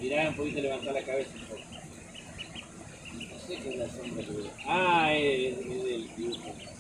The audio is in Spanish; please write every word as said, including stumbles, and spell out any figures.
Mirá un poquito, levantar la cabeza un poco. No sé qué es la sombra que veo. Ah, es, es del dibujo.